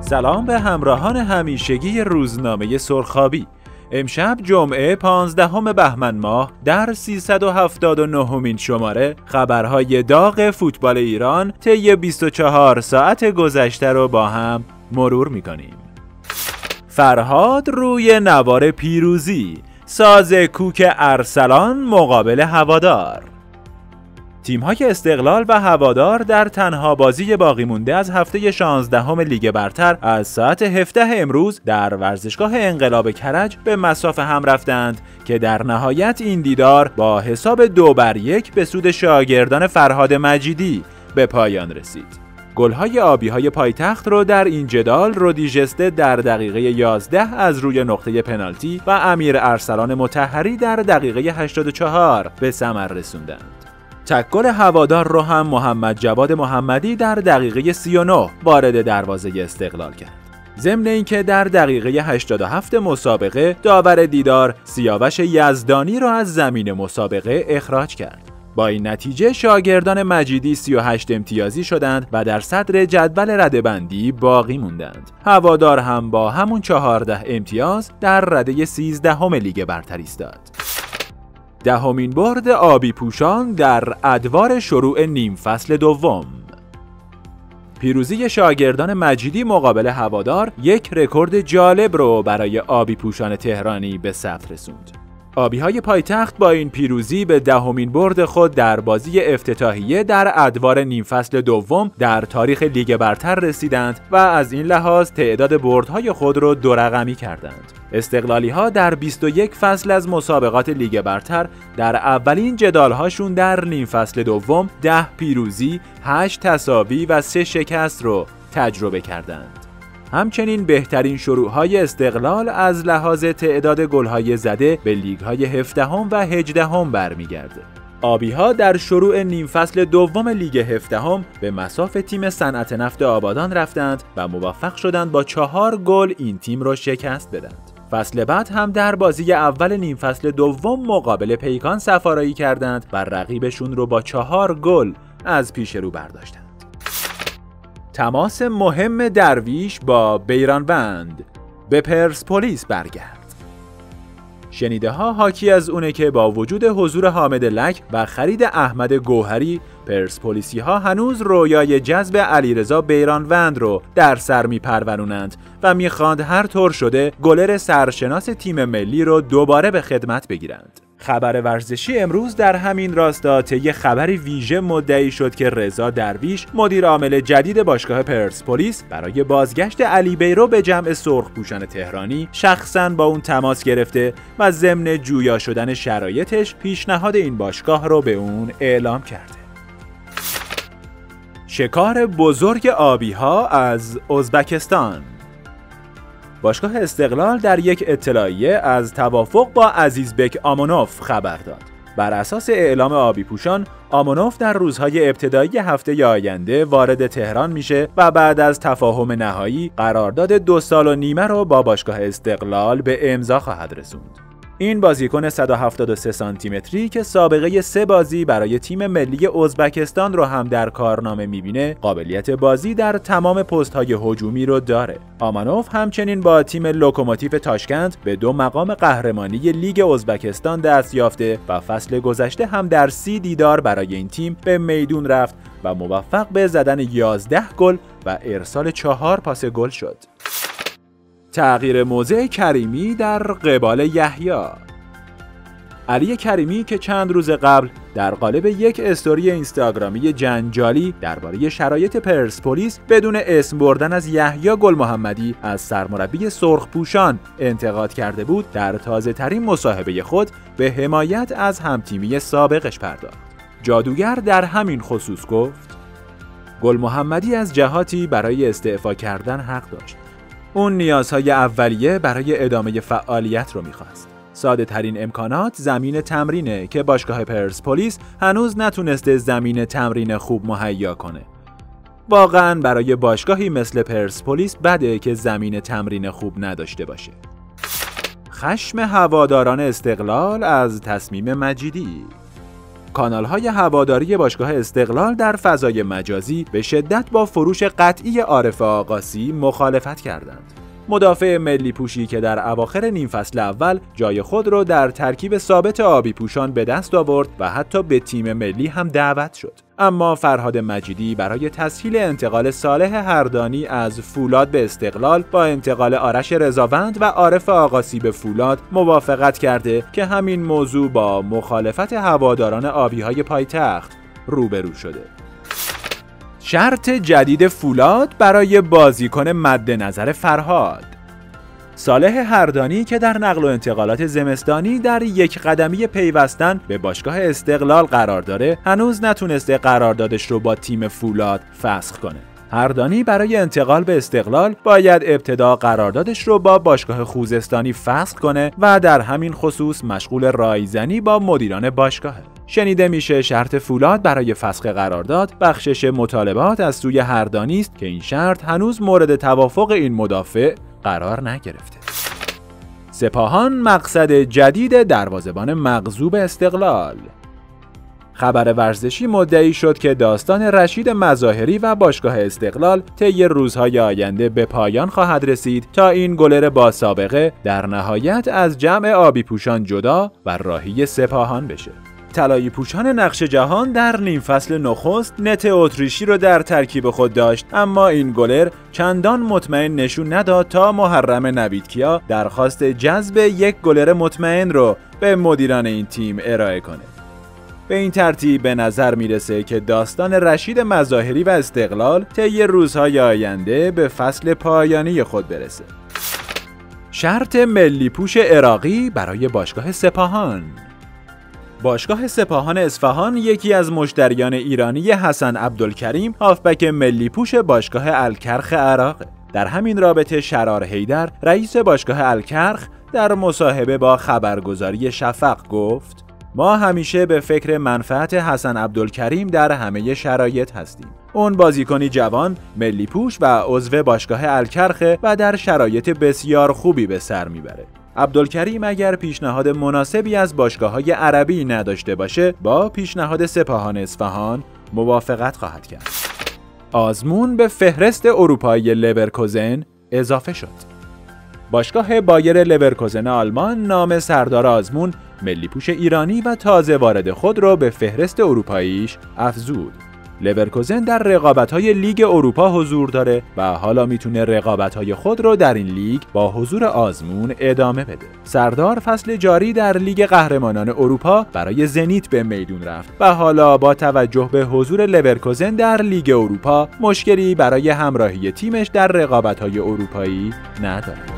سلام به همراهان همیشگی روزنامه سرخابی. امشب جمعه 15 بهمن ماه در 379مین شماره خبرهای داغ فوتبال ایران طی 24 ساعت گذشته رو با هم مرور می‌کنیم. فرهاد روی نوار پیروزی، ساز کوک ارسلان مقابل هوادار. تیم‌های استقلال و هوادار در تنها بازی باقی مونده از هفته 16 لیگ برتر از ساعت 17 امروز در ورزشگاه انقلاب کرج به مصاف هم رفتند که در نهایت این دیدار با حساب 2-1 به سود شاگردان فرهاد مجیدی به پایان رسید. گل‌های آبی‌های پایتخت رو در این جدال رودی ژسته در دقیقه 11 از روی نقطه پنالتی و امیر ارسلان مطهری در دقیقه 84 به ثمر رسوندند. تک گل هوادار رو هم محمد جواد محمدی در دقیقه 39 وارد دروازه استقلال کرد. ضمن اینکه در دقیقه 87 مسابقه داور دیدار سیاوش یزدانی را از زمین مسابقه اخراج کرد. با این نتیجه شاگردان مجیدی 38 امتیازی شدند و در صدر جدول رده‌بندی باقی موندند. هوادار هم با همون 14 امتیاز در رده 13 لیگ برتر ایستاد. دهمین برد آبی پوشان در ادوار شروع نیم فصل دوم. پیروزی شاگردان مجیدی مقابل هوادار یک رکورد جالب رو برای آبی پوشان تهرانی به ثبت رسوند. آبی‌های پایتخت با این پیروزی به دهمین برد خود در بازی افتتاحیه در ادوار نیم فصل دوم در تاریخ لیگ برتر رسیدند و از این لحاظ تعداد بردهای خود را 2 رقمی کردند. استقلالی‌ها در 21 فصل از مسابقات لیگ برتر در اولین جدال‌هاشون در نیم فصل دوم 10 پیروزی، 8 تساوی و 3 شکست رو تجربه کردند. همچنین بهترین شروع‌های استقلال از لحاظ تعداد گل‌های زده به لیگ‌های 17 و 18 برمیگرده. آبی‌ها در شروع نیم فصل دوم لیگ 17 به مصاف تیم صنعت نفت آبادان رفتند و موفق شدند با 4 گل این تیم را شکست بدند. فصل بعد هم در بازی اول نیم فصل دوم مقابل پیکان سفارایی کردند و رقیبشون رو با 4 گل از پیش رو برداشتند. تماس مهم درویش با بیرانوند، به پرسپولیس برگرد. شنیده ها حاکی از اونه که با وجود حضور حامد لک و خرید احمد گوهری، پرسپولیسی ها هنوز رویای جذب علیرضا بیرانوند رو در سر میپرورونند و میخواند هر طور شده گلر سرشناس تیم ملی رو دوباره به خدمت بگیرند. خبر ورزشی امروز در همین راستا طی خبری ویژه مدعی شد که رضا درویش مدیر عامل جدید باشگاه پرسپولیس برای بازگشت علی بیرو به جمع سرخپوشان تهرانی شخصاً با اون تماس گرفته و ضمن جویا شدن شرایطش پیشنهاد این باشگاه رو به اون اعلام کرده. شکار بزرگ آبی‌ها از ازبکستان. باشگاه استقلال در یک اطلاعیه از توافق با عزیزبک آمونوف خبر داد. بر اساس اعلام آبی پوشان، آمونوف در روزهای ابتدایی هفته آینده وارد تهران میشه و بعد از تفاهم نهایی قرارداد 2 سال و نیمه رو با باشگاه استقلال به امضا خواهد رسوند. این بازیکن 173 سانتی متری که سابقه 3 بازی برای تیم ملی ازبکستان رو هم در کارنامه میبینه، قابلیت بازی در تمام پست‌های هجومی رو داره. آمانوف همچنین با تیم لوکوموتیو تاشکند به 2 مقام قهرمانی لیگ ازبکستان دست یافته و فصل گذشته هم در 30 دیدار برای این تیم به میدون رفت و موفق به زدن 11 گل و ارسال 4 پاس گل شد. تغییر موضع کریمی در قبال یحیی. علی کریمی که چند روز قبل در قالب یک استوری اینستاگرامی جنجالی درباره شرایط پرسپولیس بدون اسم بردن از یحیی گل محمدی از سرمربی سرخپوشان انتقاد کرده بود، در تازه ترین مصاحبه خود به حمایت از همتیمی سابقش پرداخت. جادوگر در همین خصوص گفت: گل محمدی از جهاتی برای استعفا کردن حق داشت. اون نیازهای اولیه برای ادامه فعالیت رو می‌خواست. ساده ترین امکانات زمین تمرینه که باشگاه پرسپولیس هنوز نتونسته زمین تمرین خوب مهیا کنه. واقعاً برای باشگاهی مثل پرسپولیس بده که زمین تمرین خوب نداشته باشه. خشم هواداران استقلال از تصمیم مجیدی. کانال‌های هواداری باشگاه استقلال در فضای مجازی به شدت با فروش قطعی عارف آقاسی مخالفت کردند. مدافع ملی پوشی که در اواخر نیم فصل اول جای خود را در ترکیب ثابت آبی پوشان به دست آورد و حتی به تیم ملی هم دعوت شد. اما فرهاد مجیدی برای تسهیل انتقال صالح هردانی از فولاد به استقلال با انتقال آرش رضاوند و عارف آقاسی به فولاد موافقت کرده که همین موضوع با مخالفت هواداران آبی‌های پایتخت روبرو شده. شرط جدید فولاد برای بازیکن مد نظر فرهاد. صالح هردانی که در نقل و انتقالات زمستانی در یک قدمی پیوستن به باشگاه استقلال قرار داره، هنوز نتونسته قراردادش رو با تیم فولاد فسخ کنه. هردانی برای انتقال به استقلال باید ابتدا قراردادش رو با باشگاه خوزستانی فسخ کنه و در همین خصوص مشغول رایزنی با مدیران باشگاهه. شنیده میشه شرط فولاد برای فسخ قرارداد بخشش مطالبات از سوی هردانی است که این شرط هنوز مورد توافق این مدافع قرار نگرفته. سپاهان مقصد جدید دروازه‌بان مغصوب استقلال. خبر ورزشی مدعی شد که داستان رشید مظاهری و باشگاه استقلال طی روزهای آینده به پایان خواهد رسید تا این گلر با سابقه در نهایت از جمع آبی پوشان جدا و راهی سپاهان بشه. طلایی پوشان نقش جهان در نیم فصل نخست نت اتریشی رو در ترکیب خود داشت، اما این گلر چندان مطمئن نشون نداد تا محرم نویدکیا درخواست جذب یک گلر مطمئن رو به مدیران این تیم ارائه کنه. به این ترتیب به نظر میرسه که داستان رشید مظاهری و استقلال طی روزهای آینده به فصل پایانی خود برسه. شرط ملی پوش عراقی برای باشگاه سپاهان. باشگاه سپاهان اصفهان یکی از مشتریان ایرانی حسن عبدالکریم هافبک ملی پوش باشگاه الکرخ عراق. در همین رابطه شرار حیدر رئیس باشگاه الکرخ در مصاحبه با خبرگزاری شفق گفت: ما همیشه به فکر منفعت حسن عبدالکریم در همه شرایط هستیم. اون بازیکنی جوان، ملی پوش و عضو باشگاه الکرخ و در شرایط بسیار خوبی به سر میبره. عبدالکریم اگر پیشنهاد مناسبی از باشگاه‌های عربی نداشته باشه، با پیشنهاد سپاهان اصفهان موافقت خواهد کرد. آزمون به فهرست اروپایی لورکوزن اضافه شد. باشگاه بایر لورکوزن آلمان نام سردار آزمون، ملی پوش ایرانی و تازه وارد خود را به فهرست اروپاییش افزود. لورکوزن در رقابت‌های لیگ اروپا حضور داره و حالا میتونه رقابت‌های خود رو در این لیگ با حضور آزمون ادامه بده. سردار فصل جاری در لیگ قهرمانان اروپا برای زنیت به میدون رفت و حالا با توجه به حضور لورکوزن در لیگ اروپا مشکلی برای همراهی تیمش در رقابت‌های اروپایی نداره.